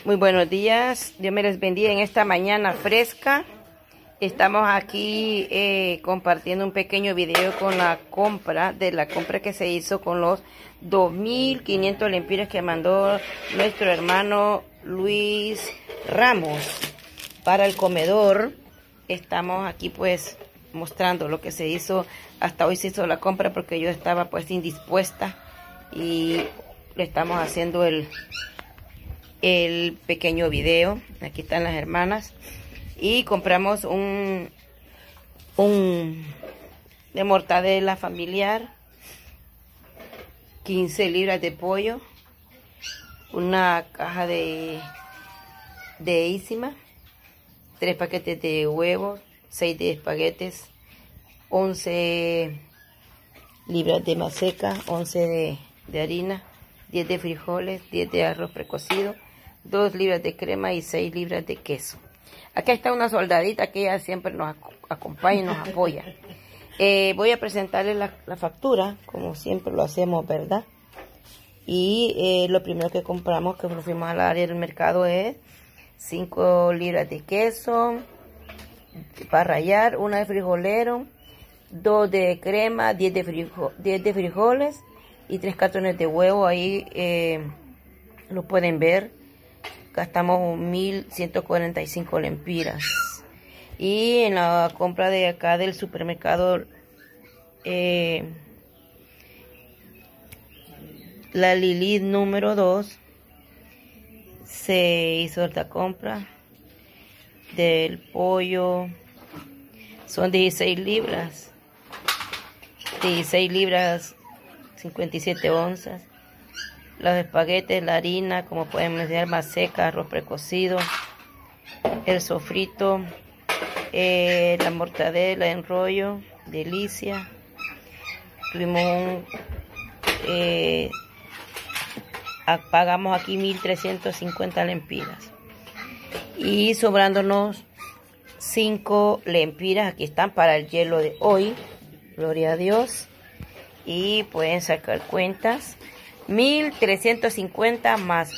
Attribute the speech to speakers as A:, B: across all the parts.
A: Muy buenos días, Dios me les bendiga en esta mañana fresca. Estamos aquí compartiendo un pequeño video con la compra que se hizo con los 2.500 lempiras que mandó nuestro hermano Luis Ramos para el comedor. Estamos aquí pues mostrando lo que se hizo. Hasta hoy se hizo la compra porque yo estaba pues indispuesta y le estamos haciendo el pequeño video. Aquí están las hermanas y compramos un de mortadela familiar, 15 libras de pollo, una caja de ísima, 3 paquetes de huevos, 6 de espaguetes, 11 libras de maseca, 11 de harina, 10 de frijoles, 10 de arroz precocido, 2 libras de crema y 6 libras de queso. Acá está una soldadita que ella siempre nos acompaña y nos apoya. Voy a presentarles la factura, como siempre lo hacemos, ¿verdad? Y lo primero que compramos, que nos fuimos al área del mercado, es 5 libras de queso para rallar, 1 de frijolero, 2 de crema, 10 de frijoles y 3 cartones de huevo. Ahí lo pueden ver. Gastamos 1.145 lempiras. Y en la compra de acá del supermercado la Lilith número 2, se hizo esta compra del pollo. Son 16 libras. 16 libras 57 onzas. Los espaguetes, la harina, como pueden ver, maseca, arroz precocido, el sofrito, la mortadela en rollo, delicia. Tuvimos pagamos aquí 1.350 lempiras. Y sobrándonos 5 lempiras, aquí están para el hielo de hoy, gloria a Dios. Y pueden sacar cuentas. 1.350 más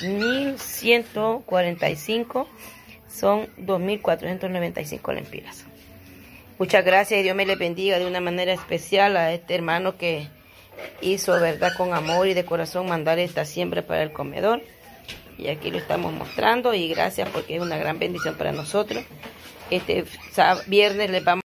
A: 1.145 son 2.495 lempiras. Muchas gracias y Dios me les bendiga de una manera especial a este hermano que hizo, verdad, con amor y de corazón mandar esta siembra para el comedor. Y aquí lo estamos mostrando y gracias porque es una gran bendición para nosotros. Este viernes les vamos